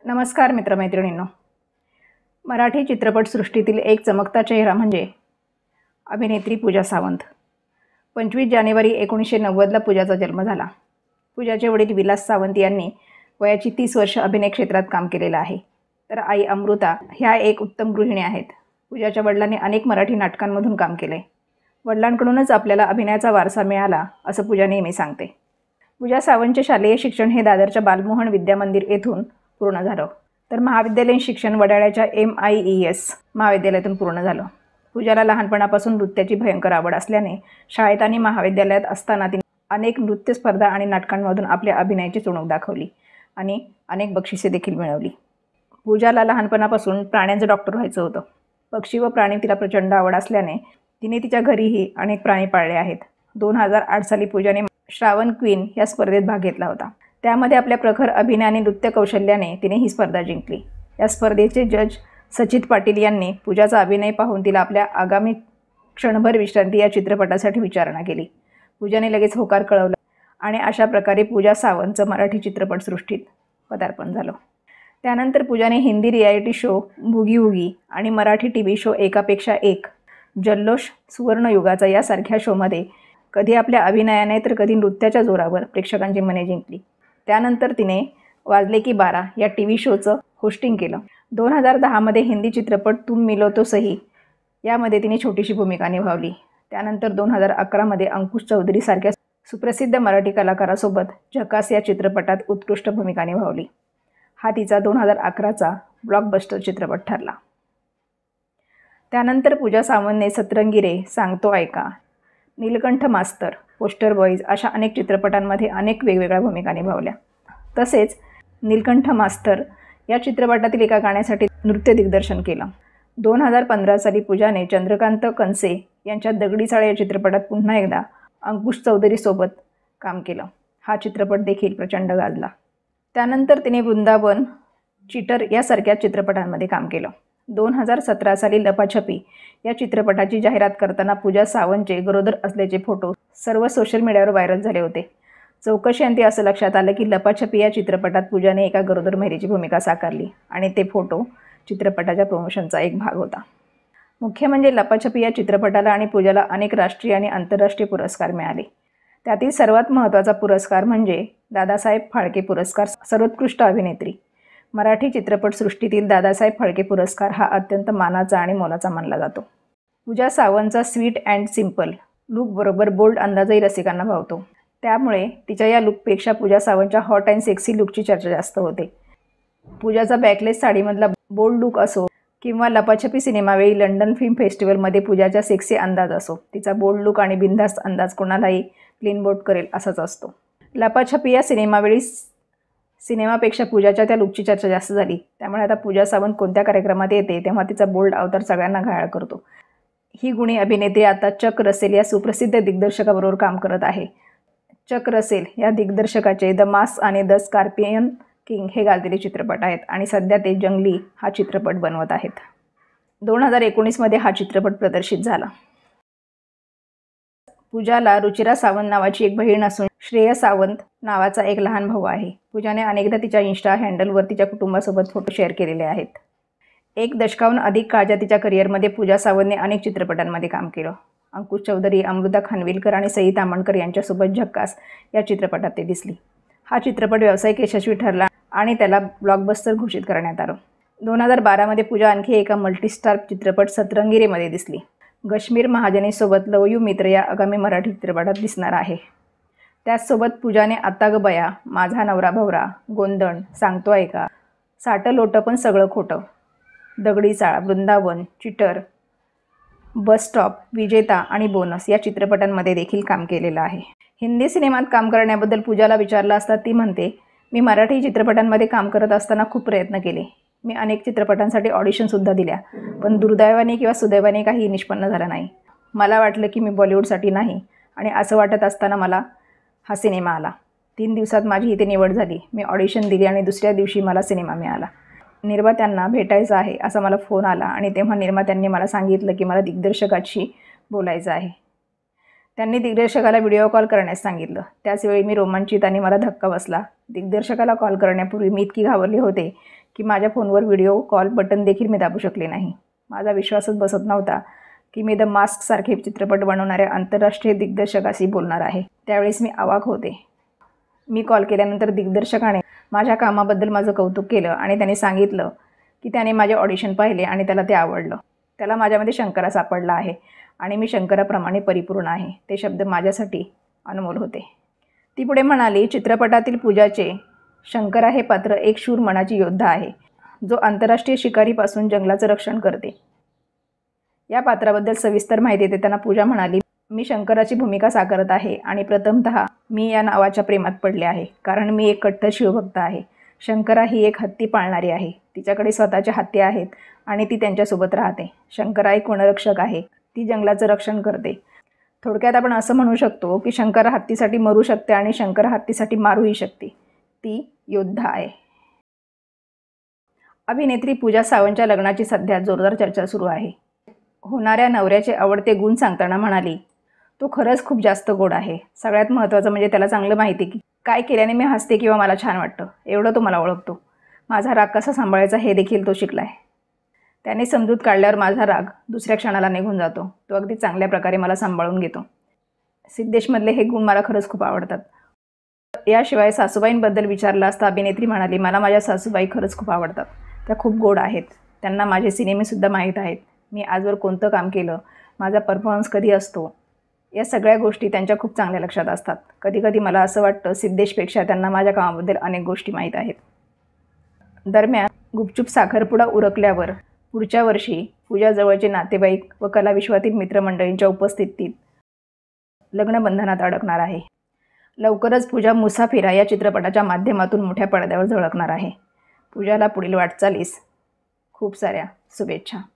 नमस्कार मित्रमैत्रिणींनो. मराठी चित्रपटसृष्टीतील एक चमकता चेहरा म्हणजे अभिनेत्री पूजा सावंत. 25 जानेवारी 1990ला पूजाचा जन्म झाला. पूजाचे वडील विलास सावंत यांनी वयाची 30 वर्ष अभिनय क्षेत्रात काम केलेलं आहे. तर आई अमृता ह्या एक उत्तम गृहिणी आहेत. पूजाच्या वडिलांनी अनेक मराठी नाटकांमधून काम केले. वडिलांकडूनच आपल्याला अभिनयाचा वारसा मिळाला असं पूजा नेहमी सांगते. पूजा सावंतचे शालेय शिक्षण हे दादरच्या बालमोहन विद्यामंदिर येथून पूर्ण झालं. तर महाविद्यालयीन शिक्षण वडाळ्याच्या MIES महाविद्यालयातून पूर्ण झालं. पूजाला लहानपणापासून नृत्याची भयंकर आवड असल्याने शाळेत आणि महाविद्यालयात असताना तिने अनेक नृत्य स्पर्धा आणि नाटकांमधून आपल्या अभिनयाची चुणूक दाखवली आणि अनेक बक्षिसे देखील मिळवली. पूजाला लहानपणापासून प्राण्यांचं डॉक्टर व्हायचं होतं. पक्षी व प्राणी तिला प्रचंड आवड असल्याने तिने तिच्या घरीही अनेक प्राणी पाळले आहेत. 2008 साली पूजाने श्रावण क्वीन या स्पर्धेत भाग घेतला होता. त्यामध्ये आपल्या प्रखर अभिनय आणि नृत्य कौशल्याने तिने ही स्पर्धा जिंकली. या स्पर्धेचे जज सचित पाटील यांनी पूजाचा अभिनय पाहून तिला आपल्या आगामी क्षणभर विश्रांती या चित्रपटासाठी विचारणा केली. पूजाने लगेच होकार कळवला आणि अशा प्रकारे पूजा सावंतचं मराठी चित्रपटसृष्टीत पदार्पण झालं. त्यानंतर पूजाने Hindi reality show boogie woogie आणि मराठी TV शो एकापेक्षा एक, जल्लोष, सुवर्णयुगाचा यासारख्या शोमध्ये कधी आपल्या अभिनयाने तर कधी नृत्याच्या जोरावर प्रेक्षकांची मने जिंकली. त्यानंतर तिने वाजले की 12 या TV शोचं होस्टिंग केलं. 2010 मध्ये हिंदी चित्रपट तुम मिलो तो सही यामध्ये तिने छोटीशी भूमिका निभावली. त्यानंतर 2011 मध्ये अंकुश चौधरी सारख्या सुप्रसिद्ध मराठी कलाकारासोबत झकास या चित्रपटात उत्कृष्ट भूमिका निभावली. हा तिचा 2011चा ब्लॉकबस्टर चित्रपट ठरला. त्यानंतर पूजा सावंतने सतरंगी रे, सांगतो ऐका, नीलकंठ मास्तर, पोस्टर बॉईज अशा अनेक चित्रपटांमध्ये अनेक वेगवेगळ्या भूमिका निभावल्या. तसेच नीलकंठ मास्तर या चित्रपटातील एका गाण्यासाठी नृत्य दिग्दर्शन केलं. 2015 साली पूजाने चंद्रकांत कनसे यांच्या दगडी चाळ या चित्रपटात पुन्हा एकदा अंकुश चौधरीसोबत काम केलं. हा चित्रपट देखील प्रचंड गाजला. त्यानंतर तिने वृंदावन, चीटर यासारख्या चित्रपटांमध्ये काम केलं. 2017 साली लपाछपी या चित्रपटाची जाहिरात करताना पूजा सावंतचे गरोदर असल्याचे फोटो सर्व सोशल मीडियावर व्हायरल झाले होते. चौकशीअंती असं लक्षात आलं की लपाछपी या चित्रपटात पूजाने एका गरोदर महिलेची भूमिका साकारली आणि ते फोटो चित्रपटाच्या प्रमोशनचा एक भाग होता. मुख्य म्हणजे लपाछपी या चित्रपटाला आणि पूजाला अनेक राष्ट्रीय आणि आंतरराष्ट्रीय पुरस्कार मिळाले. त्यातील सर्वात महत्त्वाचा पुरस्कार म्हणजे दादासाहेब फाळके पुरस्कार, सर्वोत्कृष्ट अभिनेत्री. मराठी चित्रपटसृष्टीतील दादासाहेब फाळके पुरस्कार हा अत्यंत मानाचा आणि मोलाचा मानला जातो. पूजा सावंतचा स्वीट अँड सिम्पल लूकबरोबर बोल्ड अंदाजही रसिकांना भावतो. त्यामुळे तिच्या या लूकपेक्षा पूजा सावंतच्या हॉट अँड सेक्सी लूकची चर्चा जास्त होते. पूजाचा बॅकलेस साडीमधला बोल्ड लूक असो किंवा लपाछपी सिनेमावेळी लंडन फिल्म फेस्टिवलमध्ये पूजाचा सेक्सी अंदाज असो, तिचा बोल्ड लूक आणि बिनधास्त अंदाज कोणालाही क्लीन बोट करेल असाच असतो. लपाछपी या सिनेमावेळी सिनेमापेक्षा पूजाच्या त्या लूकची चर्चा जास्त झाली. त्यामुळे आता पूजा सावंत कोणत्या कार्यक्रमात येते तेव्हा तिचा बोल्ड अवतार सगळ्यांना घायाळ करतो. ही गुणी अभिनेत्री आता चक रसेल या सुप्रसिद्ध दिग्दर्शकाबरोबर काम करत आहे. चक रसेल या दिग्दर्शकाचे द मास्क आणि द स्कॉर्पियन किंग हे गाजलेले चित्रपट आहेत आणि सध्या ते जंगली हा चित्रपट बनवत आहेत. 2019 मध्ये हा चित्रपट प्रदर्शित झाला. पूजाला रुचिरा सावंत नावाची एक बहीण असून श्रेया सावंत नावाचा एक लहान भाऊ आहे. पूजाने अनेकदा तिच्या इन्स्टा हँडलवर तिच्या कुटुंबासोबत फोटो शेअर केलेले आहेत. एक दशकाहून अधिक काळच्या तिच्या करिअरमध्ये पूजा सावंतने अनेक चित्रपटांमध्ये काम केलं. अंकुश चौधरी, अमृता खानविलकर आणि सई ताम्हणकर यांच्यासोबत झक्कास या चित्रपटात ते दिसली. हा चित्रपट व्यावसायिक यशस्वी ठरला आणि त्याला ब्लॉकबस्टर घोषित करण्यात आलं. 2012 मध्ये पूजा आणखी एका मल्टीस्टार चित्रपट सतरंगी रेमध्ये दिसली. गश्मीर महाजनीसोबत लव यू मित्र या आगामी मराठी चित्रपटात दिसणार आहे. त्याचसोबत पूजाने आता ग बया, माझा नवरा भवरा, गोंधळ, सांगतो ऐका, साटं लोटं पण सगळं खोटं, दगडी चाळ, वृंदावन, चिटर, बस स्टॉप, विजेता आणि बोनस या चित्रपटांमध्ये देखील काम केलेलं आहे. हिंदी सिनेमात काम करण्याबद्दल पूजाला विचारलं असता ती म्हणते, मी मराठी चित्रपटांमध्ये काम करत असताना खूप प्रयत्न केले. मी अनेक चित्रपटांसाठी ऑडिशनसुद्धा दिल्या, पण दुर्दैवाने किंवा सुदैवाने काही निष्पन्न झालं नाही. मला वाटलं की मी बॉलिवूडसाठी नाही आणि असं वाटत असताना मला हा सिनेमा आला. 3 दिवसात माझी इथे निवड झाली. मी ऑडिशन दिली आणि दुसऱ्या दिवशी मला सिनेमा मिळाला. निर्मात्यांना भेटायचं आहे असा मला फोन आला आणि तेव्हा निर्मात्यांनी मला सांगितलं की मला दिग्दर्शकाशी बोलायचं आहे. त्यांनी दिग्दर्शकाला व्हिडिओ कॉल करण्यास सांगितलं. त्याच वेळी मी रोमांचित आणि मला धक्का बसला. दिग्दर्शकाला कॉल करण्यापूर्वी मी इतकी घाबरले होते की माझ्या फोनवर व्हिडिओ कॉल बटन देखील मी दाबू शकले नाही. माझा विश्वासच बसत नव्हता की मी द मास्कसारखे चित्रपट बनवणाऱ्या आंतरराष्ट्रीय दिग्दर्शकाशी बोलणार आहे. त्यावेळेस मी अवाक होते. मी कॉल केल्यानंतर दिग्दर्शकाने माझ्या कामाबद्दल माझं कौतुक केलं आणि त्याने सांगितलं की त्याने माझे ऑडिशन पाहिले आणि त्याला ते आवडलं. त्याला माझ्यामध्ये शंकरा सापडला आहे आणि मी शंकराप्रमाणे परिपूर्ण आहे. ते शब्द माझ्यासाठी अनमोल होते. ती पुढे म्हणाली, चित्रपटातील पूजाचे शंकरा हे पात्र एक शूर मनाची योद्धा आहे, जो आंतरराष्ट्रीय शिकारीपासून जंगलाचं रक्षण करते. या पात्राबद्दल सविस्तर माहिती देताना पूजा म्हणाली, मी शंकराची भूमिका साकारत आहे आणि प्रथमतः मी या नावाच्या प्रेमात पडले आहे, कारण मी एक कट्टर शिवभक्त आहे. शंकरा ही एक हत्ती पाळणारी आहे. तिच्याकडे स्वतःचे हत्ती आहेत आणि ती त्यांच्यासोबत राहते. शंकरा एक वनरक्षक आहे. ती जंगलाचं रक्षण करते. थोडक्यात आपण असं म्हणू शकतो की शंकरा हत्तीसाठी मरू शकते आणि शंकरा हत्तीसाठी मारूही शकते. ती योद्धा आहे. अभिनेत्री पूजा सावंतच्या लग्नाची सध्या जोरदार चर्चा सुरू आहे. होणाऱ्या नवऱ्याचे आवडते गुण सांगताना म्हणाली, तो खरंच खूप जास्त गोड आहे. सगळ्यात महत्त्वाचं म्हणजे त्याला चांगलं माहिती की काय केल्याने मी हसते किंवा मला छान वाटतं. एवढं तो मला ओळखतो. माझा राग कसा सांभाळायचा हे देखील तो शिकलाय. त्याने समजूत काढल्यावर माझा राग दुसऱ्या क्षणाला निघून जातो. तो अगदी चांगल्या प्रकारे मला सांभाळून घेतो. सिद्धेशमधले हे गुण मला खरंच खूप आवडतात. याशिवाय सासूबाईंबद्दल विचारलं असता अभिनेत्री म्हणाली, मला माझ्या सासूबाई खरंच खूप आवडतात. त्या खूप गोड आहेत. त्यांना माझे सिनेमेसुद्धा माहीत आहेत. मी आजवर कोणतं काम केलं, माझा परफॉर्मन्स कधी असतो, या सगळ्या गोष्टी त्यांच्या खूप चांगल्या लक्षात असतात. कधीकधी मला असं वाटतं सिद्धेशपेक्षा त्यांना माझ्या कामाबद्दल अनेक गोष्टी माहीत आहेत. दरम्यान गुपचूप साखरपुडा उरकल्यावर पुढच्या वर्षी पूजा जवळचे नातेवाईक व कलाविश्वातील मित्रमंडळींच्या उपस्थितीत लग्नबंधनात अडकणार आहे. लवकरच पूजा मुसाफिरा या चित्रपटाच्या माध्यमातून मोठ्या पडद्यावर झळकणार आहे. पूजाला पुढील वाटचालीस खूप साऱ्या शुभेच्छा.